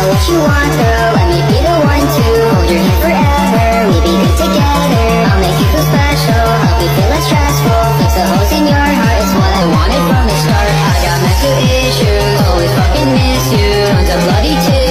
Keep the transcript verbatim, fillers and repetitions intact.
know what you want, girl, let me be the one to hold your hand forever, we be good together. I'll make you feel special, help you feel less stressful, fix the holes in your heart, it's what I wanted from the start. I got mental issues, always fucking miss you, tons of bloody tears.